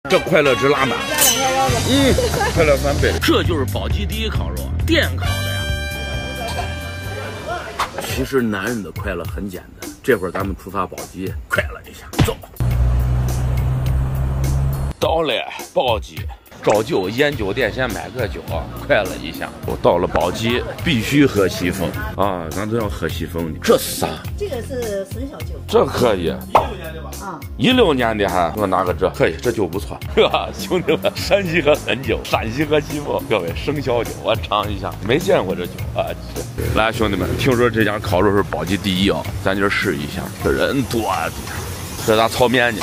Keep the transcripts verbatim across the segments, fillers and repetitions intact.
这快乐值拉满， 加两块腰子， 嗯，快乐翻倍。这就是宝鸡第一烤肉，电烤的呀。其实男人的快乐很简单，这会儿咱们出发宝鸡，快乐一下，走。到了宝鸡，照旧烟酒店先买个酒，快乐一下。我到了宝鸡，必须喝西风啊，咱都要喝西风的。这是啥？ 这个是神小酒， 这可以。 一六年的吧？ 啊， 一六年的还，我拿个这可以，这酒不错，是吧？兄弟们，山西喝汾酒，陕西喝西风，各位生肖酒，我尝一下，没见过这酒啊！来，兄弟们，听说这家烤肉是宝鸡第一啊，咱今儿试一下。这人多的，这咋炒面呢？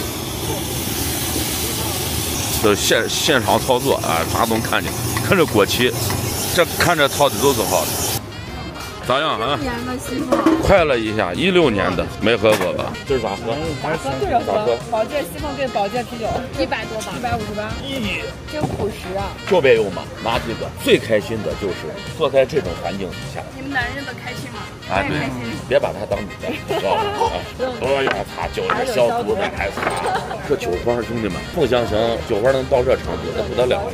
这现现场操作啊，啥都能看见。看这国旗，这看着炒的都是好的。咋样啊？ 年的西风， 快乐一下，一六年的，没喝过吧？这是咋喝？ 咋喝对着喝。宝洁西风对宝洁啤酒一百多吧，一百五十八。 咦， 这朴实啊！ 这边有吗？哪几个？最开心的就是坐在这种环境底下。 你们男人的开心吗？ 啊，对，别把它当女的，知道吧？哎呀，擦，就是小肚子太擦。这酒花，兄弟们，不相信酒花能到这程度，那不得了。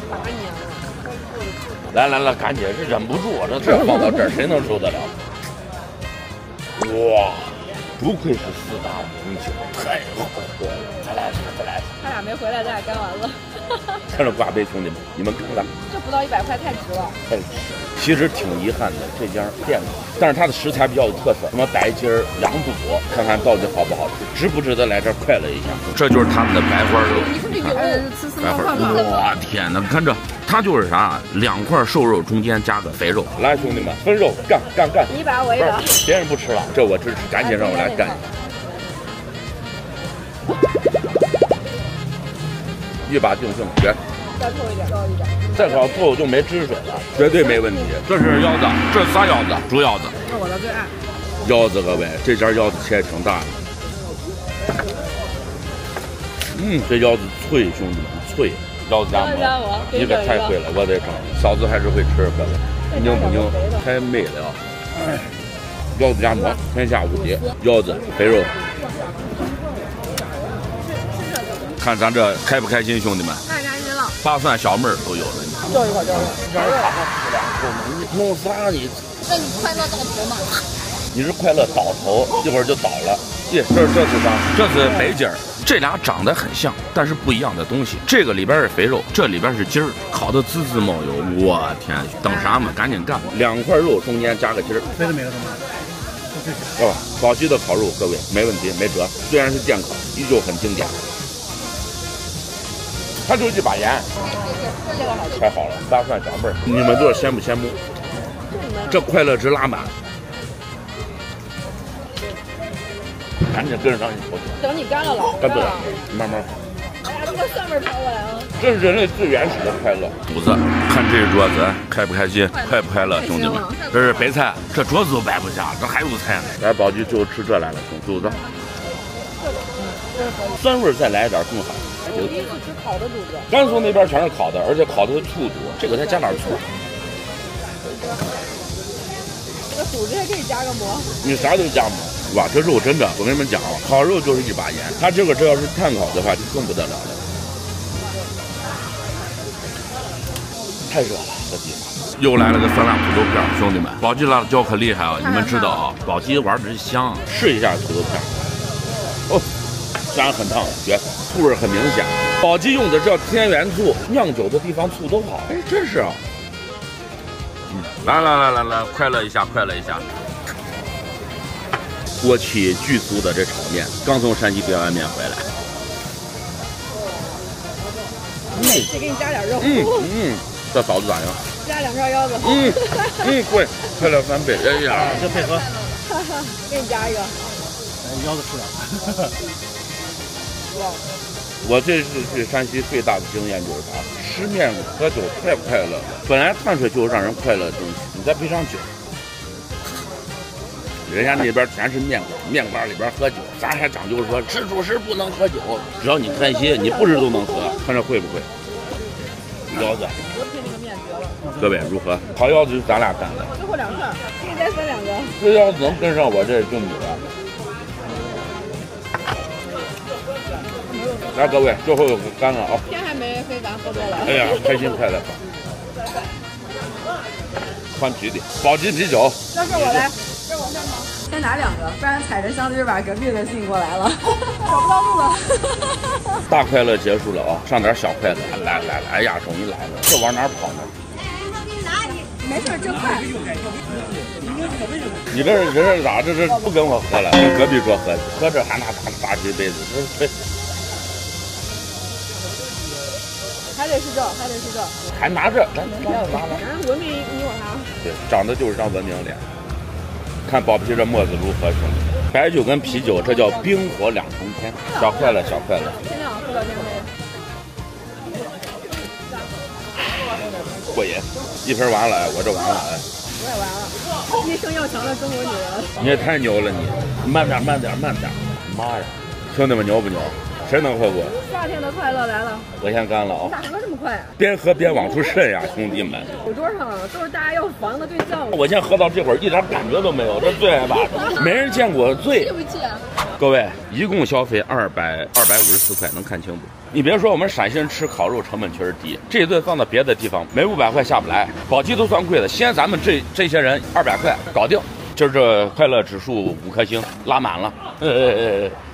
来来来，赶紧，是忍不住，这这放到这儿，谁能受得了？哇，不愧是四大名酒，太好喝了！再来一次，再来一次。 他俩没回来，咱俩干完了。 看着挂杯，兄弟们，你们看看， 这不到一百块，太值了。 太值。其实挺遗憾的，这家店里，但是它的食材比较有特色，什么白筋儿、羊肚，看看到底好不好吃，值不值得来这儿快乐一下。这就是他们的白花肉， 你看这油，吃四白花肉，我天哪！看这，它就是啥，两块瘦肉中间加个肥肉。来，兄弟们，分肉，干干干！ 你一把，我一把， 别人不吃了，这我支持，赶紧让我来干。一把定性，别。 再透一点，高一点。 再烤透就没汁水了，绝对没问题。这是腰子，这是啥腰子？猪腰子。 这是我的最爱。 腰子，各位，这家腰子切挺大的。嗯，这腰子脆，兄弟们，脆。腰子夹馍，你可太会了，我得整。嫂子还是会吃，各位，拧不拧？太美了。哎，腰子夹馍，天下无敌。腰子，肥肉。看咱这开不开心，兄弟们？ 太开心了。 大蒜、小妹儿都有了。 叫一块，叫一块。 这儿卡上吃两口呢，你弄啥你？ 那你快乐到头吗？ 你是快乐倒头，一会儿就倒了。这这这是啥？这是白筋儿。这俩长得很像，但是不一样的东西。这个里边是肥肉，这里边是筋儿，烤的滋滋冒油。我天，等啥嘛？赶紧干！两块肉中间加个筋儿。 这是每个什么？ 哦，宝鸡的烤肉，各位没问题，没辙。虽然是电烤，依旧很经典。它就一把盐，太好了！大蒜小妹儿，你们都是羡慕羡慕。这快乐值拉满，赶紧跟上一口。 等你干了了， 干不了，慢慢。 哎呀，这个蒜味跑过来了。这是人类最原始的快乐。主子，看这桌子开不开心，快不快乐，兄弟们？这是白菜，这桌子都摆不下，这还有菜呢。来宝鸡就吃这来了，兄主子。酸味再来一点更好。 我第一次吃烤的肚子。 甘肃那边全是烤的，而且烤的是醋肚，这个再加点醋。 这个肚子还可以加个馍。 你啥都加馍。哇，这肉真的，我跟你们讲啊，烤肉就是一把盐，它这个这要是炭烤的话，就更不得了了。太热了，这地方。又来了个酸辣土豆片，兄弟们，宝鸡辣椒可厉害啊！你们知道啊，宝鸡玩的是香，试一下土豆片。哦。虽然很烫，绝，醋味很明显。宝鸡用的叫天元醋，酿酒的地方醋都好。哎，真是啊。嗯，来来来来来，快乐一下，快乐一下。锅气巨足的这炒面，刚从山西别完面回来。 嗯，再给你加点肉。 嗯嗯，这嫂子咋样？ 加两片腰子。 嗯嗯，对，快乐翻倍。哎呀， 这配合。 哈哈，给你加一个。 腰子吃了。 我这次去山西最大的经验就是啥？吃面喝酒太快乐了。本来碳水就是让人快乐的东西，你再配上酒，人家那边全是面馆，面馆里边喝酒，咱还讲究说吃主食不能喝酒，只要你开心，你不吃都能喝。看这会不会？腰子，各位如何？烤腰子就咱俩干的， 最后两块，给你再分两个。 这腰子能跟上我这就你了。 来，各位，最后干了啊！ 天还没黑，咱喝多了。 哎呀，开心快乐！换啤的，宝鸡啤酒。 这是我来，这是我先忙。先拿两个，不然踩着箱子就把隔壁的吸引过来了，找不到路了。 大快乐结束了啊，上点小快乐。来来来，哎呀，终于来了，这往哪跑呢？ 没事，就快。 你这人是咋？这是不跟我喝了，跟隔壁桌喝，喝这还拿大大几杯子，这这。 还得是这，还得是这， 还拿这，来来来来， 人文明你我他。 对，长得就是张文明脸。看保皮这沫子如何，兄弟们！白酒跟啤酒，这叫冰火两重天。小快乐，小快乐。 尽量喝到这杯。 过瘾，一瓶完了，我这完了，哎。 我也完了，一生要强的中国女人。 你也太牛了，你慢点，慢点，慢点！妈呀，兄弟们牛不牛？谁能喝过？ 夏天的快乐来了！ 我先干了啊！ 咋喝这么快啊？ 边喝边往出渗呀，兄弟们！ 酒桌上都是大家要防的对象。 我现在喝到这会儿一点感觉都没有，这最害怕，没人见过醉。 气不气啊？ 各位，一共消费二百二百五十四块，能看清楚。你别说，我们陕西人吃烤肉成本确实低，这一顿放到别的地方没五百块下不来，宝鸡都算贵的。现在咱们这这些人二百块搞定，今儿这快乐指数五颗星拉满了。呃呃呃。